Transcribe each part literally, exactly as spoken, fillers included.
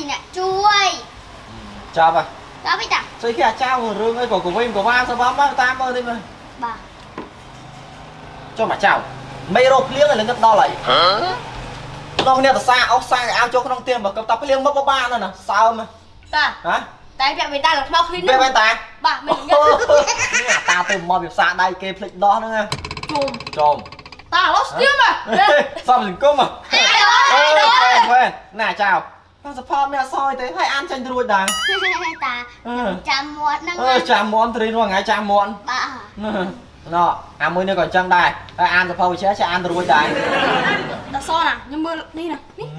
nè chui chào bà đó biết à xây kia trao một rương ấy của của vinh của ba sao bám bám tam ơi đi mà bà cho mà chào mấy rộp liếng này là ngất đo lại nó nghe là xa ốc xa cái ao cho con tiền mà cầm tập cái liếng mất ba nữa nè sao mà ta hả tại việc mình ta là bao khi bên bên ta bà mình ta từ mò việc xa đây kê phịch đó nữa nha chùm chồm ta lót kiếm mà sao mình cung mà ai đó quen quen nè chào sao pha mẹ soi thế hay ăn chanh ruồi đàng ta chạm muộn năng ơ chạm muộn thì luôn ngày chạm muộn bà nó à mới nữa còn chân đây ăn pha chế sẽ ăn ruồi đàng ta so nè nhưng mưa đi nè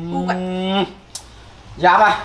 dạ bà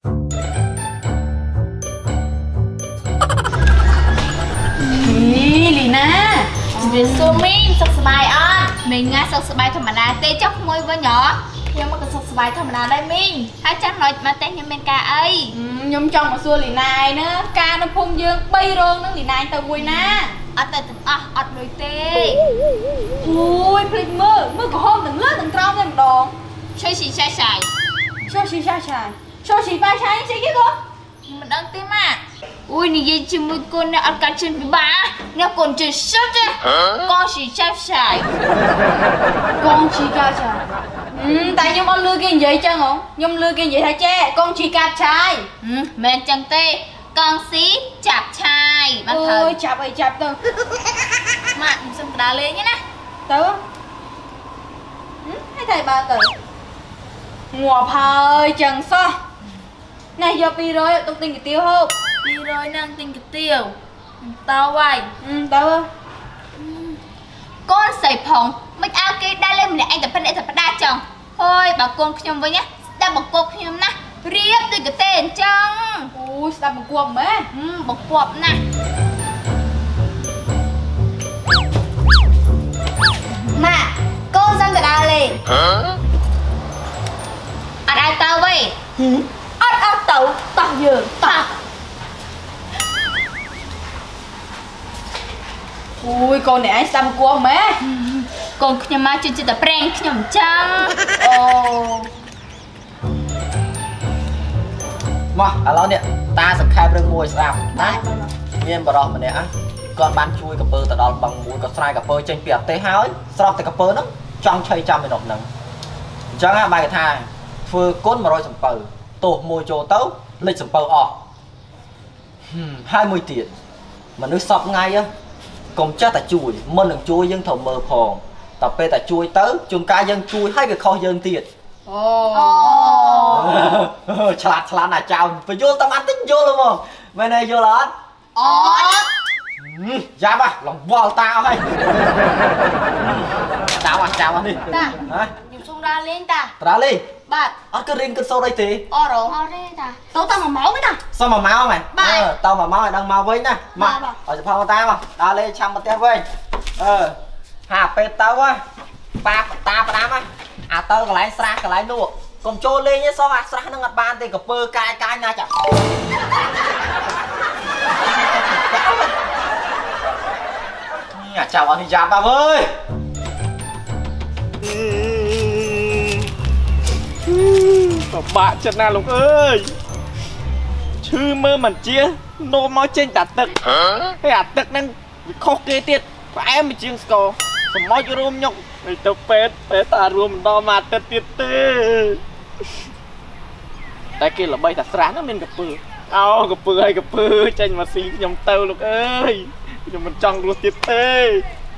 lì nè về xô mình sắp bài á mình nghe sắp bài thầm mà tê chóc môi với nhỏ nhưng mà cái sắp bài thầm mà đây mình hai chắc nói mà tên nhân bên ca ấy nhưng trong mà xua lì này nữa ca nó phun dương bay rôn nó lì này tao vui na ở tại từng à ở đôi tê ui phim mơ mơ của hôm từng lướt từng trâu thêm đòn chơi xì sai sai cho xì sai sai cho xì ba sai xì cái cơ mình đang tim à ui này gì chỉ một con ăn cá chân bị bá nè còn chân sốt chứ con xì sai sai con xì ca sai ừ tại nhưng con lừa kia vậy chứ không nhưng lừa kia vậy hả che con xì ca sai ừ mình chẳng tê con xí chạp chai bắt thờ ôi chạp ơi chạp tao mà mình xem đá lên nhé nè tớ ừ hay thầy ba tớ ngọt hơi chẳng sao này giờ pi rồi tôi tin cái tiêu không pi rồi năng tin cái tiêu tao vậy ừ tao con sấy phòng mấy ao kia đa lên mình anh tập phân để tập đa chồng thôi bà con nhom với nhá ta bọc cột nhom nè riết từ cái tên chăng ui sao bọc quầm ấy ừ bọc quầm nè mà con sang cái đa lên ăn ai tao vậy ăn ăn tàu tàu dừa tàu ui con này sao bọc quầm ấy con nhom mà chơi chơi tập prank nhom chăng ồ mà à lo nè ta sẽ khai rừng mùi sao đấy miền bờ mình nè con ban chui cà phê từ đó bằng mũi có sai cà phê trên bìa tế háo sau thì cà phê nó trong chơi trăm mình nộp nặng chẳng hạn bài thai vừa cốt mà rồi sầm bờ tổ mùi trồ tấu lịch sầm bờ ọ hai mươi tiền mà nước sọp ngay á cùng chắc là chui mơn đừng chui dân thầu mờ phòn tập pe là chui tới chung ca dân chui hai cái kho dân tiền ồ chặt chặt là chào phải vô tâm ăn tính vô luôn không bên này vô là ồ ra ba lòng vào tao hay tao à chào anh đi ta hả dùng sung ra lên ta ra đi bạn ở cái riêng cái sâu đây thì ồ rồi ồ đây ta tao tao mà máu với ta sao mà máu mày ờ, tao mà máu mày đang máu với nè mà ở chỗ phòng tao mà ra lên chăm một té với ờ hà pe tao quá ba ta ba đám á à tao cái lái xa cái lái nụ còn trôi lên nhé sao à xa nó ngặt ban thì cặp bơ cai cai na chả nhà chào anh đi ra ba ơi bạn chân nào lục ơi chứ mơ mình chia nô máu trên tạt tực cái hạt tực đang khó kê tiệt và em bị chiêng score sầm máu cho rôm nhóc mày tao pet pet ta rôm đo mà tết tiệt tê tại kia là bay thật sáng nó lên gặp bự ao gặp bự hay gặp bự tranh mà xí nhom tao lục ơi nhom mình trong luôn tiệt tê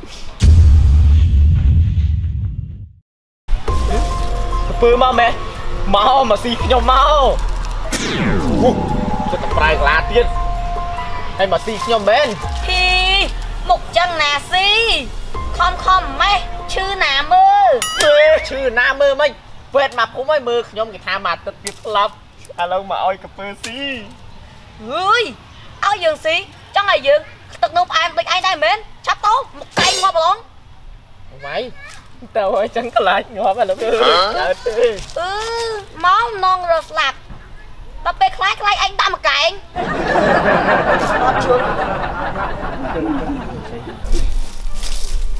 gặp bự mà mẹ mau mà xí nhom mau cho tao prai lá tiệt hay mà xí nhom bên hi một chân nà xí khom khom mấy chư nà mơ chư nà mơ mấy vết mà cũng mấy mơ nhom cái tha mà tật tiệt lắm à lâu mà oi cà phê xí ơi áo giường xí trong ngày giường tật nộp ai bị ai đây mến chắp tốt một cây ngọt luôn mày tao ơi chẳng có lại ngọt mà lúc ừ máu non rồi lạp tao bê khai khai anh ta một cái anh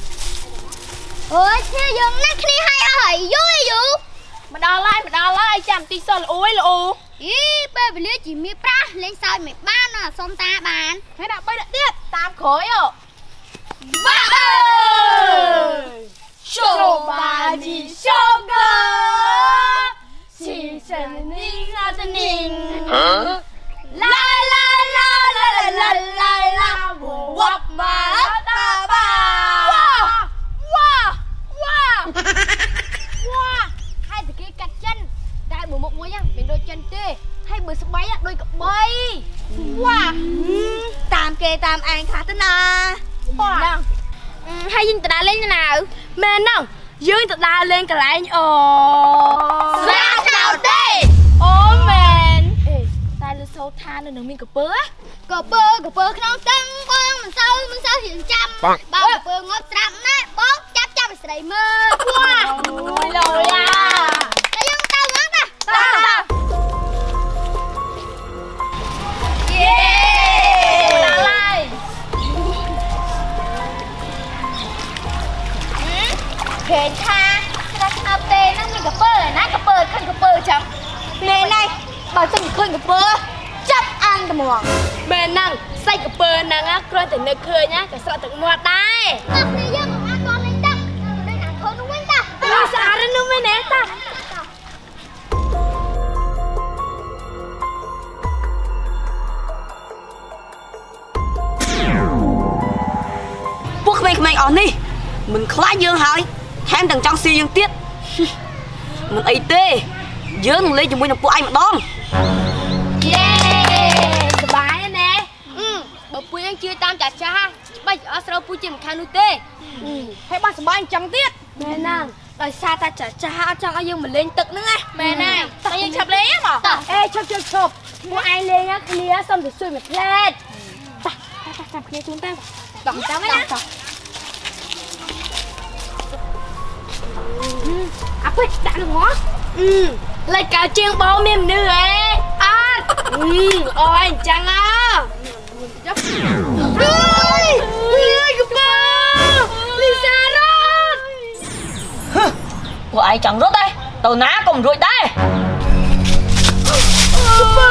ơi thế dừng nát đi hay hỏi vui dù mà đo lại mà đo lại ចាំទីសល់អូយលោអីពេលវេលាជីមានប្រាស់លេងសើចមិនបានសុំតាបានហើយដាក់បីដាក់ទៀតតាមក្រោយអូបាទសូបាជីសូកាស៊ីសិននីងអត់នីងឡាឡាឡាឡាឡាឡាឡាវ៉ាប់ម៉ាតាបាវ៉ាវ៉ាវ៉ាវ៉ាហើយតគេកាត់ចិនតែមួយមុខមួយហ្នឹងមិនដូចចិនទេហើយបើស្បៃដូចកបីវ៉ាតាមគេតាមឯងខ្លះទៅណាហ្នឹងហើយយើងទៅដើរលេងណាមែនហ្នឹងយើងទៅដើរលេងកន្លែងអូស្រាចោលទេអូមែនអេតែលើសូថានៅនឹងមានកពើកពើកពើក្នុងតឹងបងមិនសូវមិនសូវរៀងចាំបើកពើងត់ស្រាប់ណាបងចាប់ចាប់ស្រីមើលវ៉ាអូយលោយ៉ាតែយើងទៅហ្នឹងណាទៅយេដល់ហើយឃើញថាស្រាប់ស្នាប់ទេហ្នឹងមានកពើណាកពើឃើញកពើចាំនេះនេះបើចង់ឃើញកពើចាប់អាំងត្មងមែនហ្នឹងសាច់កពើហ្នឹងគ្រាន់តែនឹកឃើញណាក៏ស្រក់ទឹកមាត់ដែរអត់នេះយើងមិនអាចតលេងទឹកដូចណាធ្វើនោះវិញតាស្អាតនោះមែនទេតាពួកក្មេងៗអស់នេះមិនខ្លាចយើងហើយថែមទាំងចង់ស៊ីយើងទៀតមិនអីទេយើងនឹងលេងជាមួយនឹងពួកឯងម្ដងយេសប្បាយណាស់បើពួកយើងជឿតាមចាចាស់បាច់អត់ស្រូវពូជាមិនខាននោះទេហើយបានសប្បាយអញ្ចឹងទៀតមែនណាដោយសារតែចាចាស់អត់ចង់ឲ្យយើងមកលេងទឹកហ្នឹងណាមែនណាតែយើងឈប់លេងហ្មងអេឈប់ឈប់ឈប់ពួកឯងលេងគ្នាសុំទៅជួយមួយផ្លែតតាតាមគ្នាជូនទៅដល់ចាំណាអាពេចដាក់លងអឺលេចកៅជាងបងមានមនុស្សអេអត់អឺអូយអញ្ចឹងអើចាប់អើយអើយកប៉ាលីសារ៉ាពួកឯងចង់រត់ទេទៅណាក៏មិនរួចដែរប៉ា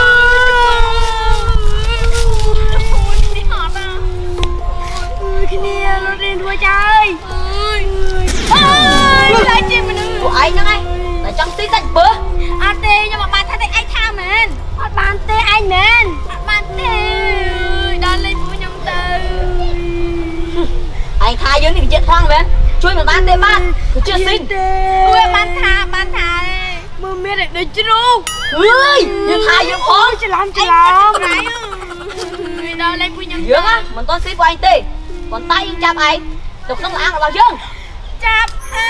នេះអត់ណាអើយគ្នារត់រៀនរួចហើយអើយអើយឡាយជាមនុស្សពួកឯងហ្នឹងឯងតែចង់ស៊ីសាច់បើអត់ទេខ្ញុំអត់បានថាទេឯងថាមែនអត់បានទេឯងមែនអត់បានទេដល់លេងពួកខ្ញុំទៅឯងថាយើងនេះជាខ្លាំងមែនជួយមិនបានទេបាទជឿស៊ីជួយបានថាបានថាមើលមានដូចជ្រូកអើយយើងថាយើងផងច្រឡំច្រឡំដល់លេងពួកខ្ញុំយើងណាមិនតន់ស៊ីពួកឯងទេប៉ុន្តែយើងចាប់ឯងទៅក្នុងឡានរបស់យើងចាប់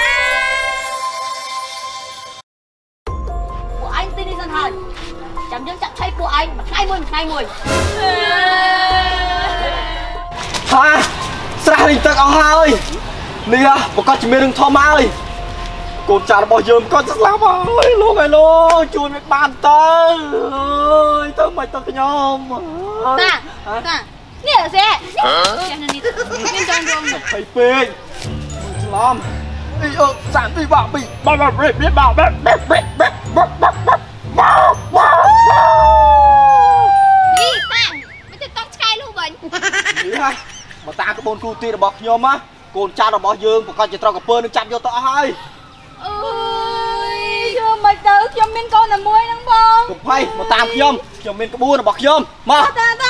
ពួកឯងទីនេះសិនហើយចាំយើងចាក់ឆៃពួកឯងមួយថ្ងៃមួយមួយថ្ងៃមួយហាស្រះរីទឹកអស់ហើយនេះប្រកាសជាមានរឿងធំហើយកូនចាស់របស់យើងក៏ស្លាប់ហើយលោកឯលោកជួយមិនបានទៅអើយទៅមិនទៅខ្ញុំតាតានេះអសេចានេះមានចង់រងទៅពេកឆ្លំអីអឺសាំពីបាក់ពីបាក់បាក់រៀបបាក់បាក់បាក់បាក់បាក់បាក់បាក់បាក់បាក់នេះតាមិនទៅតង់ឆ្កែលុះវិញនេះហ่ะបើតាក្បូនគ្រូទីរបស់ខ្ញុំណាកូនចាស់របស់យើងប្រកាសជាត្រូវកពើនឹងចាប់យកទៅអស់ហើយអើយយកមិនទៅខ្ញុំមានកូនតែមួយហ្នឹងបងកុំភ័យមកតាមខ្ញុំខ្ញុំមានក្បួនរបស់ខ្ញុំមកតាតា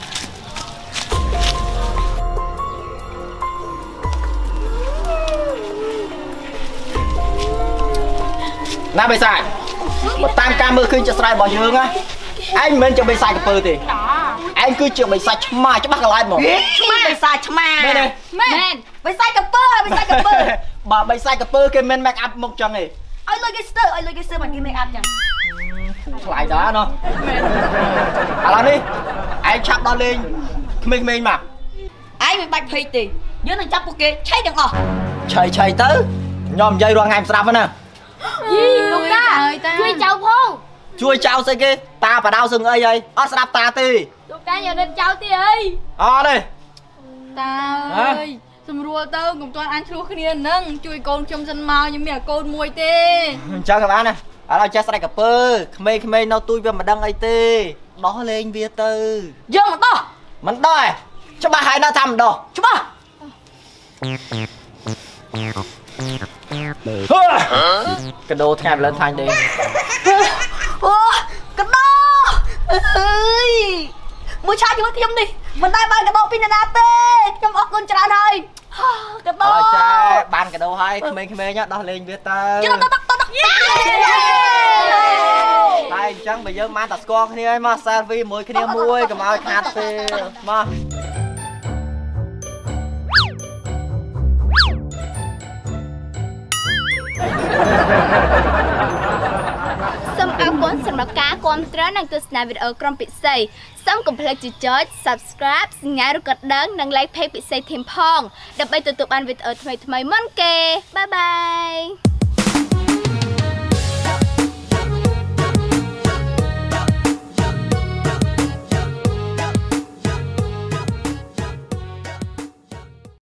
ណាបិសាចបើតាមការមើលឃើញជាស្រ័យរបស់យើងណាឯងមិនមែនជាបិសាចកពើទេឯងគឺជាបិសាចឆ្មាច្បាស់កន្លែងហ្មងឆ្មាបិសាចឆ្មាមែនទេមែនបិសាចកពើបិសាចកពើបើបិសាចកពើគេមិន make up មុខចឹងទេឲ្យលុយគេស្ទើឲ្យលុយគេស្ទើមិនគេ make up ចឹងថ្លៃដែរណោះឥឡូវនេះឯងឆាប់ដល់លេងក្មេងៗមកឯងមិនបាច់ភ័យទេយើងនឹងចាប់ពួកគេឆៃទាំងអស់ឆៃឆៃទៅខ្ញុំនិយាយរាល់ថ្ងៃមិនស្ដាប់ណាយីលោកតាជួយចៅផងជួយចៅស្អីគេតាបដៅសឹងអីហើយអត់ស្ដាប់តាទេលោកតាយករត់ចៅទៀតអីអត់ទេតាអើយសម្រួលទៅកុំទាន់អានឆ្លោះគ្នានឹងជួយកូនខ្ញុំសិនមកខ្ញុំមានកូនមួយទេអញ្ចឹងក៏បានណាឥឥឡូវចេះស្រែកកពើក្មេងៗនៅទូចវាមិនដឹងអីទេដោះលេងវាទៅយើងមិនដោះមិនដោះច្បាស់ហើយនៅថាមិនដោះច្បាស់កដោថ្ងៃម្លឹងថ្ងៃទេអូកដោអើយមួយឆាជាមួយខ្ញុំនេះមិនដែលបានកដោពីណាទេខ្ញុំអរគុណច្រើនហើយកដោអើចាបានកដោហើយក្មេងៗដោះលេងវាទៅយើងទៅទៅទៅតែអញ្ចឹងបើយើងបានតែស្គាល់គ្នាហើយមក selfie មួយគ្នាមួយកុំឲ្យខាតពេលមកសូមអរគុណសម្រាប់ការគាំទ្រនិងទស្សនាវីដេអូក្រុមពិសីសូមកុំភ្លេចចុច Subscribe សញ្ញារូបកណ្ដឹងនិង Like Page ពិសីធីមផងដើម្បីទទួលបានវីដេអូថ្មីៗមុនគេបាយបាយ